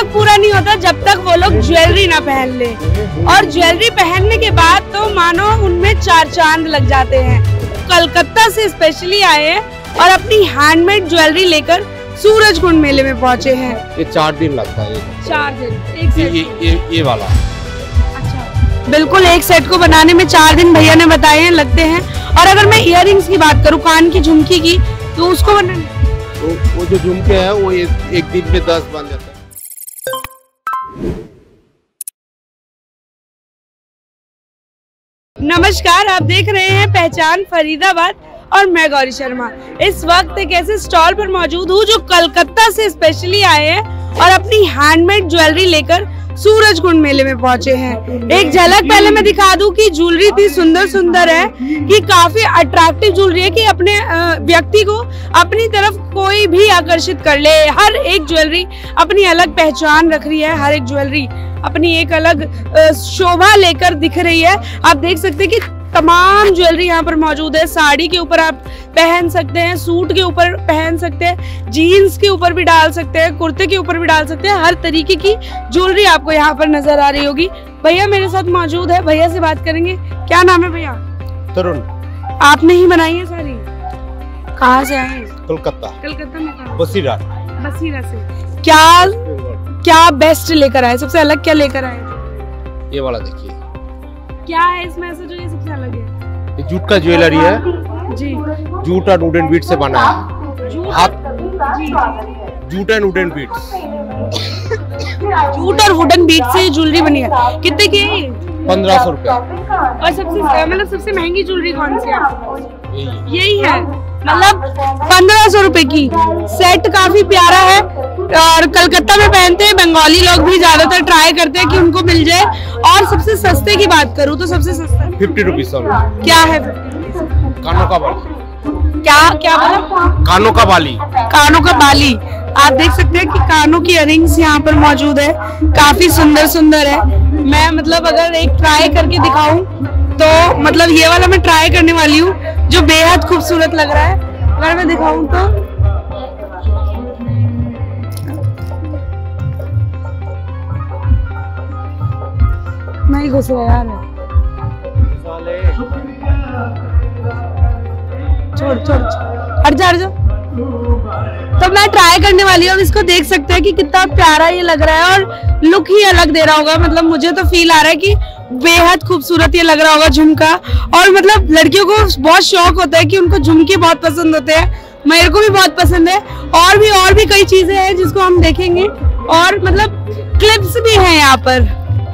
तक पूरा नहीं होता जब तक वो लोग ज्वेलरी ना पहन ले, और ज्वेलरी पहनने के बाद तो मानो उनमें 4 चांद लग जाते हैं। कलकत्ता से स्पेशली आए हैं और अपनी हैंडमेड ज्वेलरी लेकर सूरजकुंड मेले में पहुंचे हैं। ये 4 दिन लगता है। 4 दिन एक सेट? ये वाला। अच्छा, बिल्कुल एक सेट को बनाने में 4 दिन भैया ने बताए हैं लगते हैं। और अगर मैं इयररिंग्स की बात करूं, कान की झुमकी की, तो उसको बनाने वो जो झुमके हैं वो एक दिन में 10 बन जाता है। नमस्कार, आप देख रहे हैं पहचान फरीदाबाद और मैं गौरी शर्मा। इस वक्त एक ऐसे स्टॉल पर मौजूद हूँ जो कलकत्ता से स्पेशली आए हैं और अपनी हैंडमेड ज्वेलरी लेकर सूरजकुंड मेले में पहुंचे हैं। एक झलक पहले मैं दिखा दूं कि ज्वेलरी इतनी सुंदर सुंदर है कि काफी अट्रैक्टिव ज्वेलरी है कि अपने व्यक्ति को अपनी तरफ कोई भी आकर्षित कर ले। हर एक ज्वेलरी अपनी अलग पहचान रख रही है, हर एक ज्वेलरी अपनी एक अलग शोभा लेकर दिख रही है। आप देख सकते हैं कि तमाम ज्वेलरी यहाँ पर मौजूद है। साड़ी के ऊपर आप पहन सकते हैं, सूट के ऊपर पहन सकते हैं, जीन्स के ऊपर भी डाल सकते हैं, कुर्ते के ऊपर भी डाल सकते हैं। हर तरीके की ज्वेलरी आपको यहाँ पर नजर आ रही होगी। भैया मेरे साथ मौजूद है, भैया से बात करेंगे। क्या नाम है भैया? तरुण। आपने ही बनाई है सारी? कहाँ से आए? कलकत्ता। कलकत्ता में कहाँ? बसीरा। बसीरा से। क्या बेस्ट लेकर आए, सबसे अलग क्या लेकर आए? ये वाला देखिए। क्या है इसमें ऐसा जो ये सबसे अलग है? ये जूट का ज्वेलरी है जी। जूट और वुडन बीट से बना है। Jute and wooden beads. Jute और वुडन बीट से ज्वेलरी बनी है। कितने की है? 1500 रुपए। और सबसे महंगी ज्वेलरी कौन सी है? यही है, मतलब 1500 रुपए की सेट। काफी प्यारा है और कलकत्ता में पहनते हैं बंगाली लोग भी, ज्यादातर ट्राई करते हैं कि उनको मिल जाए। और सबसे सस्ते की बात करूँ तो सबसे सस्ता 50 रुपीज। क्या है? कानों का बाली। क्या बोला? कानों का बाली। कानों का बाली। आप देख सकते हैं कि कानों की इयररिंग्स यहाँ पर मौजूद है, काफी सुंदर सुंदर है। मैं मतलब अगर एक ट्राई करके दिखाऊं तो मतलब ये वाला मैं ट्राई करने वाली हूँ जो बेहद खूबसूरत लग रहा है। अगर मैं दिखाऊं तो नहीं घुस रहा यार। छोड़ हट जा। तो मैं ट्राई करने वाली हूँ। इसको देख सकते हैं कि कितना प्यारा ये लग रहा है और लुक ही अलग दे रहा होगा। मतलब मुझे तो फील आ रहा है कि बेहद खूबसूरत ये लग रहा होगा झुमका। और मतलब लड़कियों को बहुत शौक होता है कि उनको झुमके बहुत पसंद होते हैं, मेरे को भी बहुत पसंद है। और भी कई चीजें हैं जिसको हम देखेंगे। और मतलब क्लिप्स भी हैं यहाँ पर।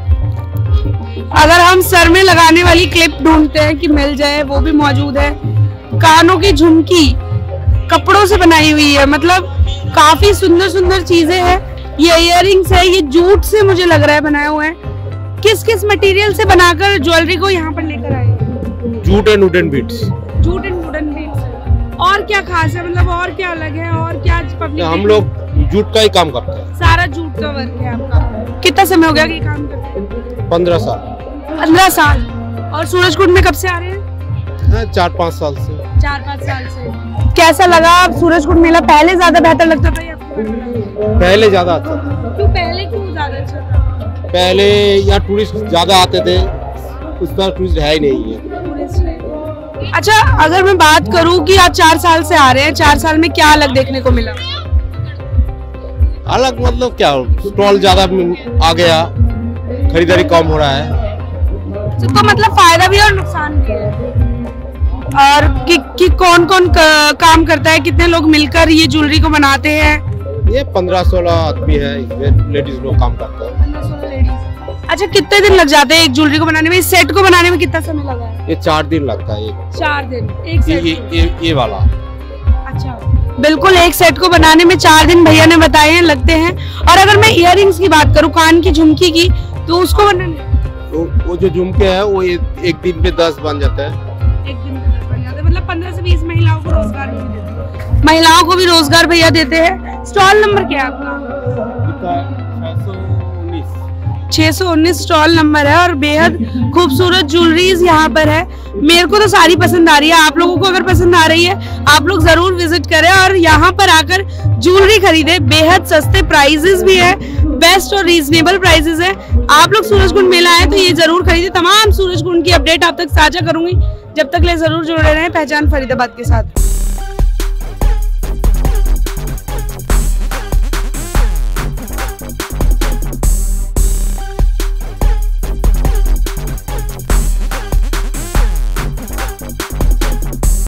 अगर हम सर में लगाने वाली क्लिप ढूंढते हैं कि मिल जाए, वो भी मौजूद है। कानों की झुमकी कपड़ों से बनाई हुई है, मतलब काफी सुंदर सुंदर चीजें हैं। ये इयररिंग्स है, ये जूट से मुझे लग रहा है बनाया हुआ है। किस मटेरियल से बनाकर ज्वेलरी को यहाँ पर लेकर आए? Jute and wooden beads. Jute and wooden beads. और क्या खास है, मतलब और क्या अलग है? और क्या पब्लिक? हम लोग जूट का ही काम करते हैं। सारा जूट का वर्क है आपका। कितना समय हो गया कि काम करते हैं? 15 साल। 15 साल। और सूरजकुंड में कब से आ रहे हैं? 4-5 साल से। 4-5 साल से। कैसा लगा सूरजकुंड मेला? पहले ज्यादा बेहतर लगता था या पहले ज्यादा अच्छा था? क्यों ज्यादा अच्छा था? पहले यहाँ टूरिस्ट ज्यादा आते थे, उस तरह टूरिस्ट है ही नहीं है। अच्छा, अगर मैं बात करूँ कि आप 4 साल से आ रहे हैं, 4 साल में क्या अलग देखने को मिला? अलग मतलब क्या, स्टॉल ज्यादा आ गया, खरीदारी कम हो रहा है। तो मतलब फायदा भी और नुकसान भी है। और कि कौन काम करता है, कितने लोग मिलकर ये ज्वेलरी को बनाते हैं? ये 15-16 आदमी है, इसमें लेडीज लोग काम करते हैं। 15-16 लेडीज। अच्छा, कितने दिन लग जाते हैं एक ज्वेलरी को बनाने में? इस सेट को बनाने में कितना समय लगा है? ये 4 दिन लगता है। 4 दिन एक सेट? ये वाला। अच्छा, बिल्कुल एक सेट को बनाने में 4 दिन भैया ने बताए हैं लगते हैं। और अगर मैं इयररिंग्स की बात करूँ, कान की झुमकी की, तो उसको बनाने वो जो झुमके है वो एक दिन में 10 बन जाता है। एक दिन में 10 बन जाते हैं, मतलब 15 से 20 महिलाओं को रोजगार भी देते हैं। महिलाओं को भी रोजगार भैया देते हैं। स्टॉल नंबर क्या है आपका? 619 स्टॉल नंबर है और बेहद खूबसूरत ज्वेलरीज यहाँ पर है। मेरे को तो सारी पसंद आ रही है। आप लोगों को अगर पसंद आ रही है, आप लोग जरूर विजिट करें और यहाँ पर आकर ज्वेलरी खरीदे। बेहद सस्ते प्राइजेस भी है, बेस्ट और रीजनेबल प्राइसेस है। आप लोग सूरजकुंड मेला आए तो ये जरूर खरीदे। तमाम सूरजकुंड की अपडेट आप तक साझा करूंगी, जब तक ले जरूर जुड़े रहें पहचान फरीदाबाद के साथ।